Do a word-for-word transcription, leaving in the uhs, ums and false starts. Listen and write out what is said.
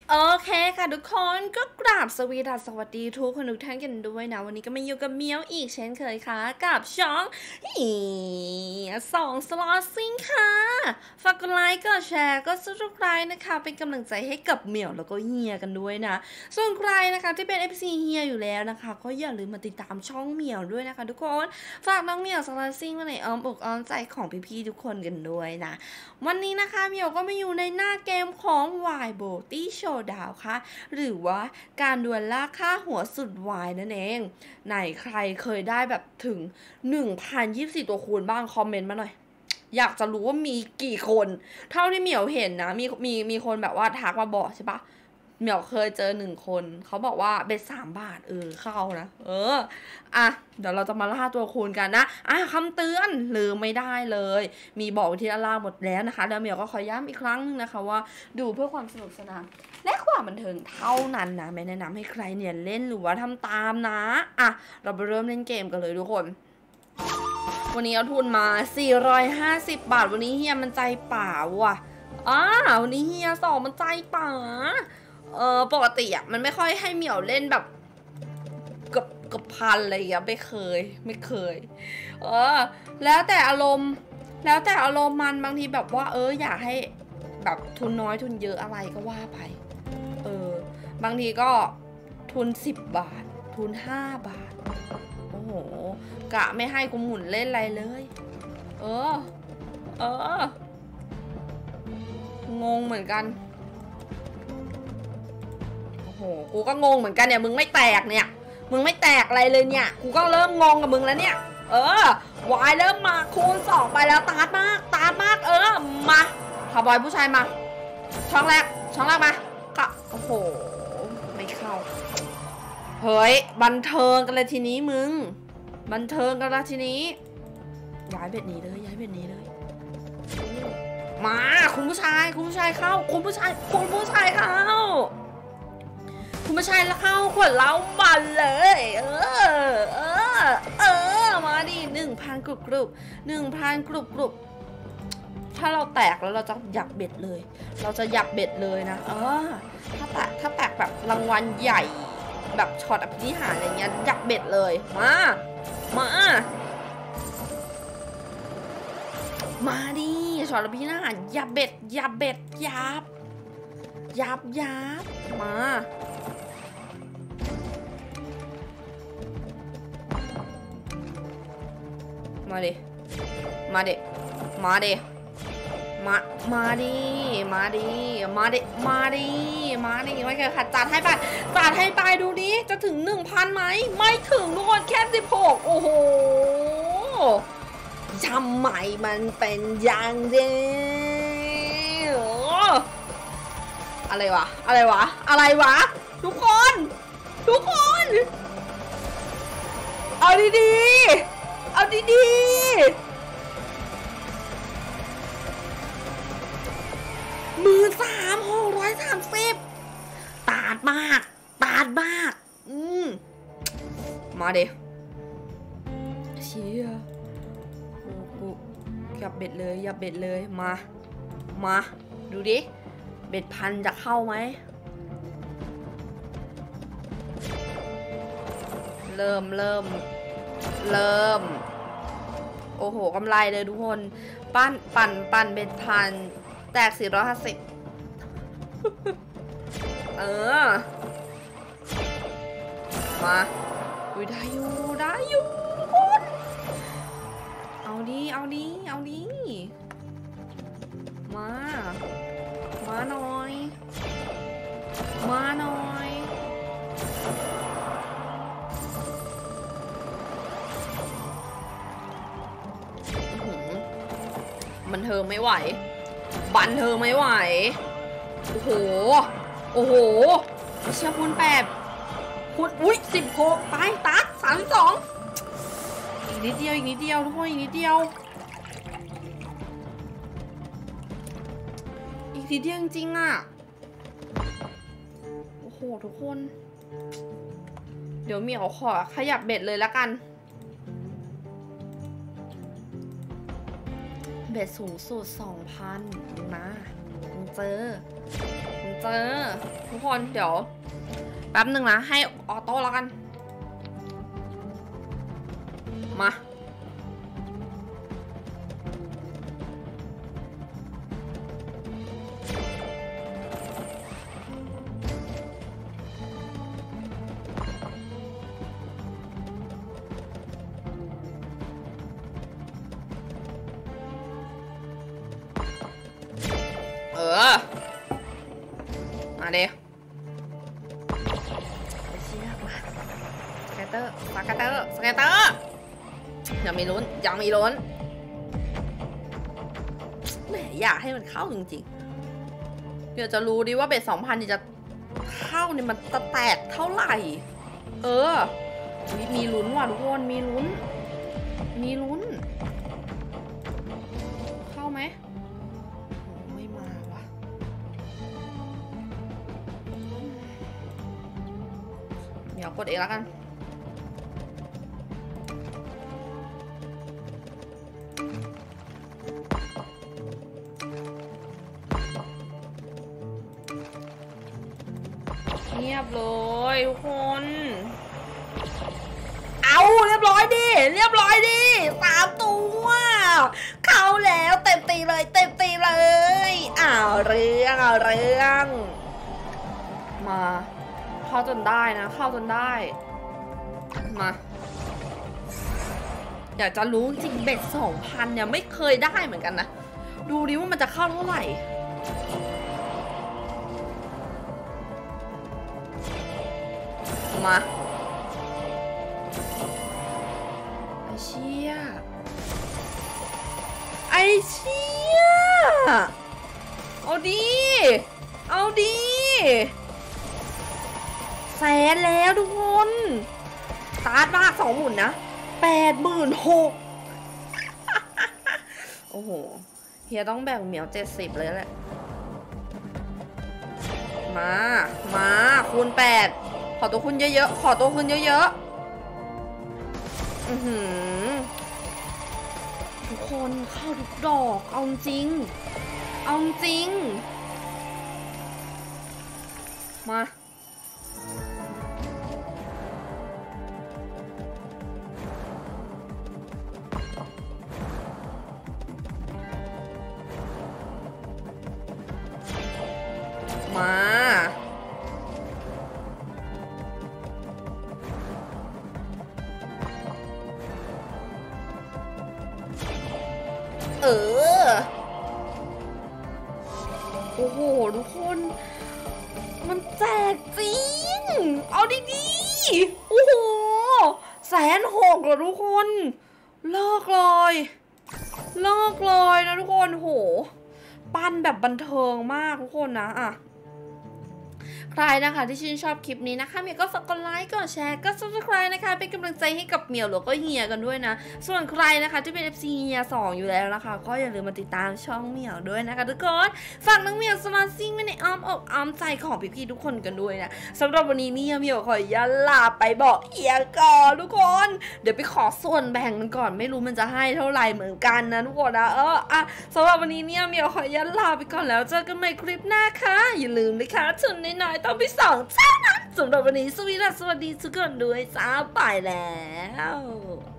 โอเคค่ะทุกคนก็กราบสวีดัสสวัสดีทุกคนทุกท่านกันด้วยนะวันนี้ก็มาอยู่กับเมียวอีกเช่นเคยค่ะกับช่องอีสองสล็อตซิงค่ะฝากกดไลค์กดแชร์ก็ซับสไครต์นะคะเป็นกำลังใจให้กับเมียวแล้วก็เฮียกันด้วยนะส่วนใครนะคะที่เป็น เอฟ ซี เฮียอยู่แล้วนะคะก็อย่าลืมมาติดตามช่องเมียวด้วยนะคะทุกคนฝากน้องเมียวสล็อตซิงไว้ในอ้อมอกอ้อมใจของพี่ๆทุกคนกันด้วยนะวันนี้นะคะเมียวก็มาอยู่ในหน้าเกมของ Y Beauty Showdown ค่ะหรือว่าการดวลล่าค่าหัวสุดวายนั่นเองไหนใครเคยได้แบบถึง หนึ่งพันยี่สิบสี่ ตัวคูณบ้างคอมเมนต์มาหน่อยอยากจะรู้ว่ามีกี่คนเท่าที่เหมียวเห็นนะมีมีมีคนแบบว่าทักมาบอกใช่ปะเหมียวเคยเจอหนึ่งคนเขาบอกว่าเบ็ดสามบาทเออเข้านะเอออ่ะเดี๋ยวเราจะมาล่าตัวคูณกันนะอ่ะคำเตือนลืมไม่ได้เลยมีบอกที่ด้านล่างหมดแล้วนะคะแล้วเหมียวก็ขอย้ำอีกครั้งนึงนะคะว่าดูเพื่อความสนุกสนานและความบันเทิงเท่านั้นนะไม่แนะนำให้ใครเนี่ยเล่นหรือว่าทำตามนะอ่ะเราไปเริ่มเล่นเกมกันเลยทุกคนวันนี้เอาทุนมาสี่ร้อยห้าสิบบาทวันนี้เฮียมันใจป่าว่ะอ่าวันนี้เฮียสองมันใจป่าเออปกติอ่ะมันไม่ค่อยให้เหมียวเล่นแบบกับกับพันอะไรอย่างเงี้ยไม่เคยไม่เคยเออแล้วแต่อารมณ์แล้วแต่อารมณ์มันบางทีแบบว่าเอออยากให้แบบทุนน้อยทุนเยอะอะไรก็ว่าไปเออบางทีก็ทุนสิบบาททุนห้าบาทโอ้โหกะไม่ให้กูหมุนเล่นอะไรเลยเออเอองงเหมือนกันโอ้โหกูก็งงเหมือนกันเนี่ยมึงไม่แตกเนี่ยมึงไม่แตกอะไรเลยเนี่ยกูก็เริ่มงงกับมึงแล้วเนี่ยเออวายเริ่มมาคูณสองไปแล้วตาดมากตาดมากเออมาขบอยผู้ชายมาช่องแรกช่องแรกมาก็โอ้โหไม่เข้าเฮ้ยบันเทิงกันเลยทีนี้มึงบันเทิงกันละทีนี้ย้ายเบ็ดนี้เลยย้ายเบ็ดนี้เลยมาคุณผู้ชายคุณผู้ชายเข้าคุณผู้ชายคุณผู้ชายเข้าคุณผู้ชายแล้วเข้าขวดเหล้าบันเลยเออเออเออมาดิหนึ่งพันกรุบกรุบหนึ่งพันกรุบกรุบถ้าเราแตกแล้วเราจะหยักเบ็ดเลยเราจะหยักเบ็ดเลยนะเออถ้าแตกถ้าแตกแบบรางวัลใหญ่แบบช็อตอภินิหารอะไรเงี้ยหยักเบ็ดเลยมามามาดิช็อตอภินิหารยับเบ็ดยับเบ็ดยับยับยับมามาดิมาดิมาดิมามาดิมาดิมาดิมาดิมาดิไม่เคยขัดจัดให้ไปจัดให้ไปดูดิจะถึงหนึ่งพันไหมไม่ถึงทุกคนแค่สิบหกโอ้โหทำไมมันเป็นอย่างนี้อะไรวะอะไรวะอะไรวะทุกคนทุกคนเอาดีๆเอาดีๆมือสามหกร้อยสามสิบตาดมากตาดมากอืมมาเดี๋ยวเชี่ยกูยับเบ็ดเลยยับเบ็ดเลยมามาดูดิเบ็ดพันจะเข้าไหมเริ่มเริ่มเริ่มโอ้โหกำไรเลยทุกคนปั้นปั่นปั่นเบ็ดพันแตกสี่ร้อยห้าสิบเออมาดูได้อยู่ได้อยู่ทุกคนเอาดิเอาดิเอาดิมามาหน่อยมาหน่อยบันเทิงไม่ไหวบันเทิงไม่ไหวโอ้โหโอ้โหเชี่ยคูณแปดคูณอุ้ยสิบหกไปตัดสามสิบสองอีกนิดเดียวอีกนิดเดียวทุกคนอีกนิดเดียวอีกนิดเดียวจริงๆอ่ะโอ้โหทุกคนเดี๋ยวเหมียวขอขยับเบ็ดเลยละกันเบ็ดสูงสุด สองพัน นะมึงเจอมึงเจอทุกคนเดี๋ยวแป๊บหนึ่งนะให้ออโต้แล้วกันมาเออมาเดี๋ยวเชี่ยมาสเกตเตอร์สเกตเตอร์สเกตเตอร์ยังมีลุ้นยังมีลุ้นแหมอยากให้มันเข้าจริงๆเดี๋ยวจะรู้ดิว่าเบ็ดสองพันนี่จะเข้าเนี่ยมันจะแตกเท่าไหร่เออมีลุ้นว่ะทุกคนมีลุ้นมีลุ้นเข้าไหมไม่มาว่ะเดี๋ยวกดเองแล้วกันเงียบเลยทุกคนเอาเรียบร้อยดิเรียบร้อยดิสามตัวเข้าแล้วเต็มตีเลยเต็มตีเลยอ้าวเรื่องเอาเรื่องมาเข้าจนได้นะเข้าจนได้มาอยากจะรู้จริงเบ็ดสองพันเนี่ยไม่เคยได้เหมือนกันนะดูดิว่ามันจะเข้าเท่าไหร่มาไอเชี่ยไอเชี่ยเอาดีเอาดีแสนแล้วทุกคนสตาร์ทมากสองหมุนนะแปดหมื่นหกโอ้โหเฮียต้องแบ่งเหมียวเจ็ดสิบเลยแหละมามาคูณแปดขอตัวคุณเยอะๆขอตัวคุณเยอะๆอือหือทุกคนเข้าทุกดอกเอาจริงเอาจริงมามาเออโอ้โหทุกคนมันแจกจริงเอาดีๆโอ้โหแสนหกเหรอทุกคนเลิกเลยเลิกเลยนะทุกคนโหปั้นแบบบันเทิงมากทุกคนนะอ่ะใครนะคะที่ชื่นชอบคลิปนี้นะคะเมียก็ฝากกดไลค์กดแชร์ก็ซับสไครต์นะคะเป็นกำลังใจให้กับเมียวหรือก็เฮียกันด้วยนะส่วนใครนะคะที่เป็น เอฟ ซี เฮียสองอยู่แล้วนะคะก็อย่าลืมมาติดตามช่องเมียวด้วยนะคะทุกคนฝากน้องเมียวสมาซิ่งไว้ในอ้อมอกอ้อมใจของพี่ๆทุกคนกันด้วยนะสำหรับวันนี้เนี่ยเมียวขอยันลาไปบอกเฮียก่อนทุกคนเดี๋ยวไปขอส่วนแบ่งมันก่อนไม่รู้มันจะให้เท่าไหร่เหมือนกันนะทุกคนนะเอออ่ะสำหรับวันนี้เนี่ยเมียวขอยันลาไปก่อนแล้วเจอกันใหม่คลิปหน้าค่ะอย่าลืมนะคะทุนน้อยๆต้องไปสองเท่านั้นสำหรับวันนี้สวัสดีสวัสดีทุกคนด้วยจ้าไปแล้ว